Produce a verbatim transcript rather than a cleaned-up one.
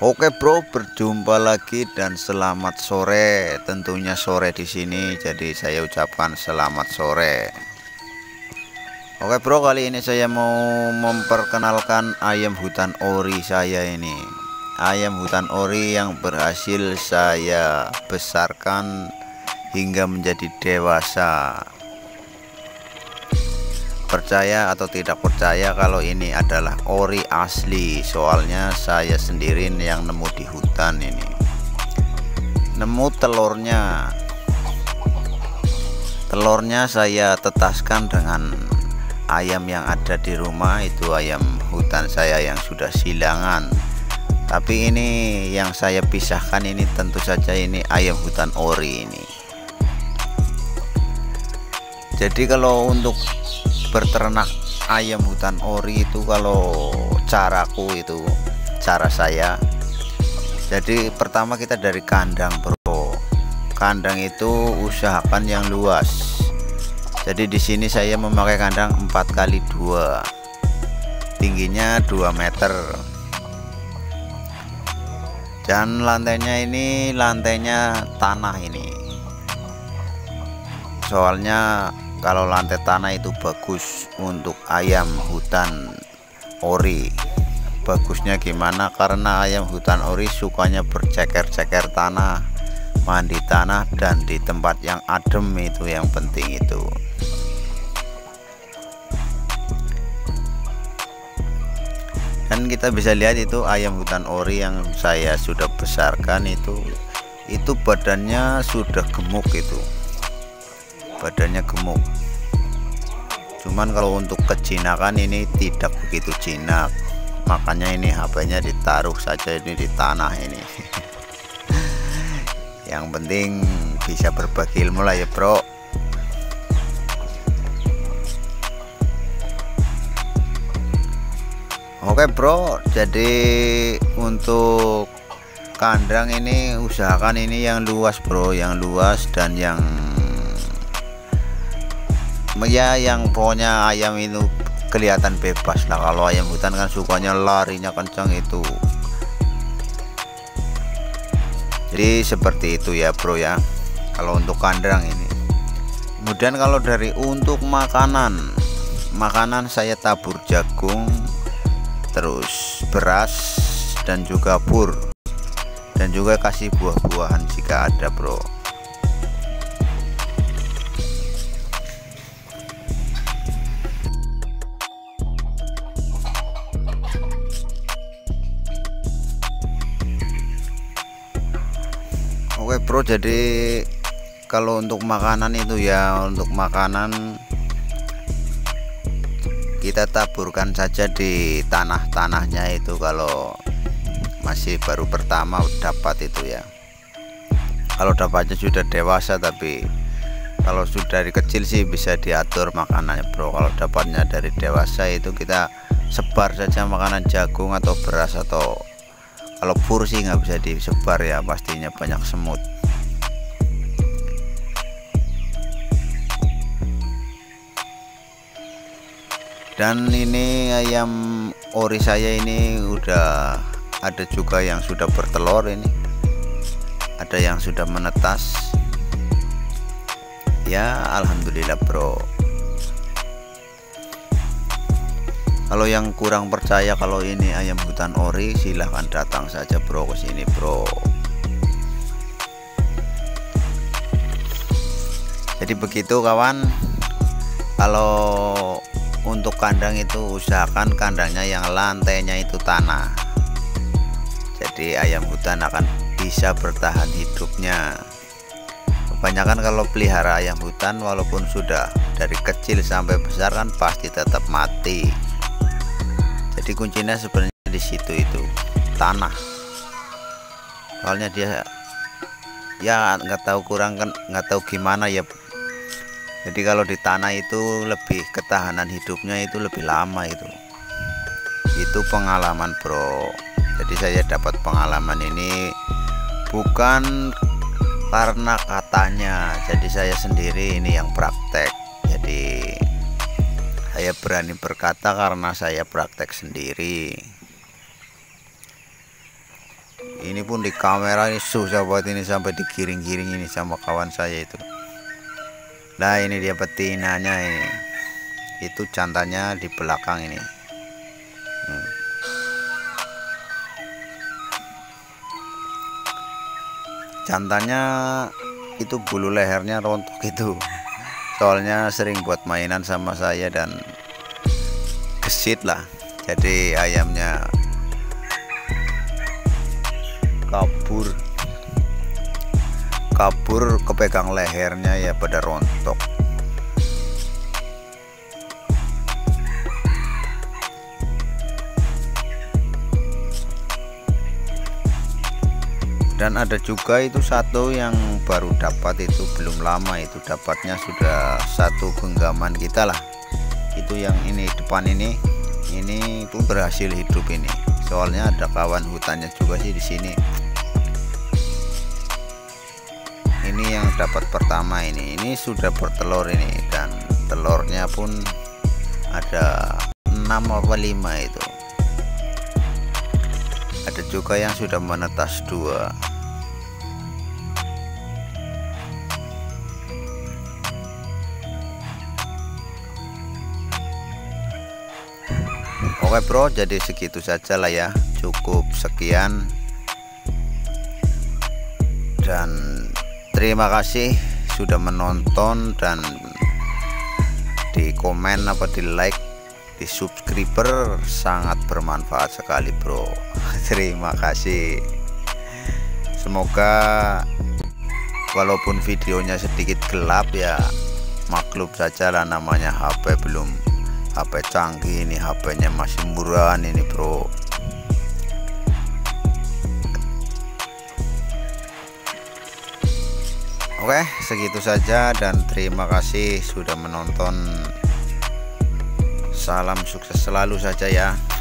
Oke bro, berjumpa lagi dan selamat sore. Tentunya sore di sini, jadi saya ucapkan selamat sore. Oke bro, kali ini saya mau memperkenalkan ayam hutan ori saya ini. Ayam hutan ori yang berhasil saya besarkan hingga menjadi dewasa. Percaya atau tidak percaya kalau ini adalah ori asli, soalnya saya sendiri yang nemu di hutan ini, nemu telurnya telurnya saya tetaskan dengan ayam yang ada di rumah. Itu ayam hutan saya yang sudah silangan, tapi ini yang saya pisahkan ini tentu saja ini ayam hutan ori ini. Jadi kalau untuk berternak ayam hutan ori itu, kalau caraku itu cara saya, jadi pertama kita dari kandang bro. Kandang itu usahakan yang luas. Jadi di sini saya memakai kandang empat kali dua, tingginya dua meter, dan lantainya ini lantainya tanah ini, soalnya kalau lantai tanah itu bagus untuk ayam hutan ori. Bagusnya gimana? Karena ayam hutan ori sukanya berceker-ceker tanah, mandi tanah, dan di tempat yang adem, itu yang penting itu. Dan kita bisa lihat itu ayam hutan ori yang saya sudah besarkan itu, itu badannya sudah gemuk itu. Badannya gemuk, cuman kalau untuk kejinakan ini tidak begitu jinak, makanya ini H P-nya ditaruh saja ini di tanah ini. Yang penting bisa berbagi ilmu lah ya bro. Oke bro, jadi untuk kandang ini usahakan ini yang luas bro, yang luas dan yang ya yang pokoknya ayam itu kelihatan bebas lah. Kalau ayam hutan kan sukanya larinya kencang itu. Jadi seperti itu ya bro ya, kalau untuk kandang ini. Kemudian kalau dari untuk makanan, makanan saya tabur jagung, terus beras, dan juga pur, dan juga kasih buah-buahan jika ada bro. Oke bro, jadi kalau untuk makanan itu ya, untuk makanan kita taburkan saja di tanah-tanahnya itu kalau masih baru pertama dapat itu ya. Kalau dapatnya sudah dewasa, tapi kalau sudah dari kecil sih bisa diatur makanannya bro. Kalau dapatnya dari dewasa itu kita sebar saja makanan jagung atau beras, atau kalau pur sih nggak bisa disebar ya, pastinya banyak semut. Dan ini ayam ori saya ini udah ada juga yang sudah bertelur ini, ada yang sudah menetas ya, alhamdulillah bro. Kalau yang kurang percaya kalau ini ayam hutan ori, silahkan datang saja bro ke sini bro. Jadi begitu kawan. Kalau untuk kandang itu usahakan kandangnya yang lantainya itu tanah, jadi ayam hutan akan bisa bertahan hidupnya. Kebanyakan kalau pelihara ayam hutan, walaupun sudah dari kecil sampai besar kan pasti tetap mati. Jadi kuncinya sebenarnya di situ, itu tanah. Soalnya dia ya nggak tahu kurang kan, nggak tahu gimana ya. Jadi kalau di tanah itu lebih ketahanan hidupnya itu lebih lama itu. Itu pengalaman bro. Jadi saya dapat pengalaman ini bukan karena katanya, jadi saya sendiri ini yang praktek. Jadi saya berani berkata karena saya praktek sendiri. ini pun di kamera ini susah buat ini, sampai digiring-giring ini sama kawan saya itu. Nah ini dia betinanya ini, itu jantannya di belakang ini. hmm. Jantannya itu bulu lehernya rontok itu, soalnya sering buat mainan sama saya dan gesit lah, jadi ayamnya kabur kabur kepegang lehernya ya pada rontok. Dan ada juga itu satu yang baru dapat, itu belum lama, itu dapatnya sudah satu genggaman kita lah. Itu yang ini depan ini, ini pun berhasil hidup ini. Soalnya ada kawan hutannya juga sih di sini. Ini yang dapat pertama ini, ini sudah bertelur ini, dan telurnya pun ada enam apa lima itu. Ada juga yang sudah menetas dua. Oke bro, jadi segitu saja lah ya, cukup sekian, dan terima kasih sudah menonton, dan di komen apa di like, di subscriber, sangat bermanfaat sekali bro. Terima kasih. Semoga walaupun videonya sedikit gelap ya maklum saja lah, namanya H P belum H P canggih ini, H P-nya masih murahan ini bro. Oke, segitu saja dan terima kasih sudah menonton. Salam sukses selalu saja ya.